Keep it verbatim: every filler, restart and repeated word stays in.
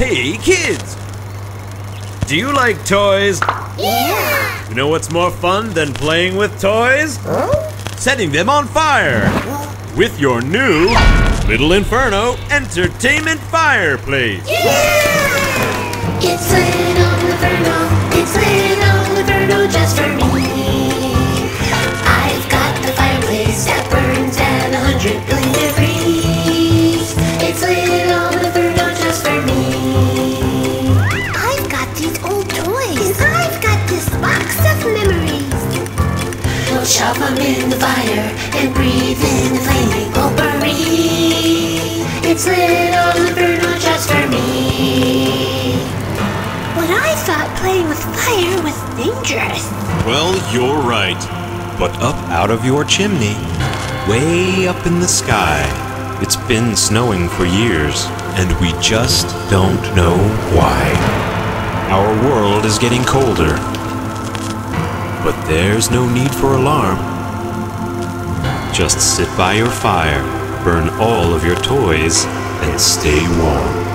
Hey, kids! Do you like toys? Yeah! You know what's more fun than playing with toys? Huh? Setting them on fire! With your new Little Inferno Entertainment Fireplace! Yeah! It's Little Inferno, it's Little Inferno just for me. I've got the fireplace that burns at a hundred billion degrees. It's Little Inferno just for me. I've got these old toys. And I've got this box of memories. We'll shove them in the fire and breathe in the flaming potpourri. It's Little Inferno just for me. But I thought playing with fire was dangerous. Well, you're right. But up out of your chimney, way up in the sky, it's been snowing for years, and we just don't know why. Our world is getting colder. But there's no need for alarm. Just sit by your fire, burn all of your toys, and stay warm.